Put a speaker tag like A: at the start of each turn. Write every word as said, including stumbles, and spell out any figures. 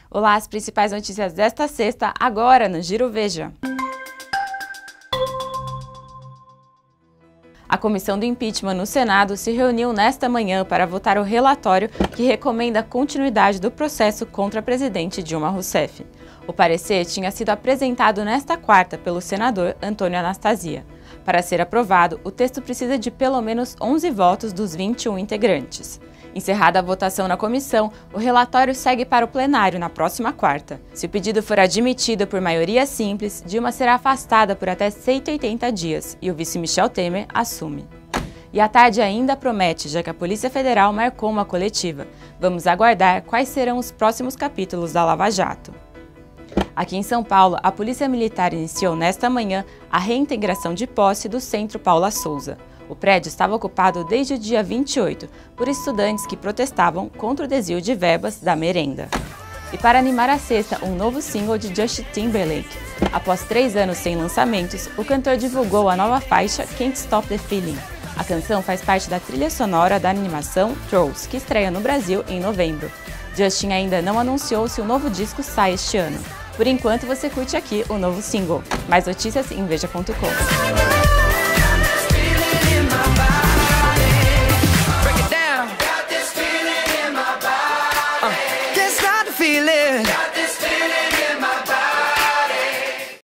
A: Olá, as principais notícias desta sexta, agora no Giro Veja. A comissão do impeachment no Senado se reuniu nesta manhã para votar o relatório que recomenda a continuidade do processo contra a presidente Dilma Rousseff. O parecer tinha sido apresentado nesta quarta pelo senador Antônio Anastasia. Para ser aprovado, o texto precisa de pelo menos onze votos dos vinte e um integrantes. Encerrada a votação na comissão, o relatório segue para o plenário na próxima quarta. Se o pedido for admitido por maioria simples, Dilma será afastada por até cento e oitenta dias e o vice Michel Temer assume. E a tarde ainda promete, já que a Polícia Federal marcou uma coletiva. Vamos aguardar quais serão os próximos capítulos da Lava Jato. Aqui em São Paulo, a Polícia Militar iniciou nesta manhã a reintegração de posse do Centro Paula Souza. O prédio estava ocupado desde o dia vinte e oito por estudantes que protestavam contra o desvio de verbas da merenda. E para animar a sexta, um novo single de Justin Timberlake. Após três anos sem lançamentos, o cantor divulgou a nova faixa Can't Stop the Feeling. A canção faz parte da trilha sonora da animação Trolls, que estreia no Brasil em novembro. Justin ainda não anunciou se o novo disco sai este ano. Por enquanto, você curte aqui o novo single. Mais notícias em veja ponto com.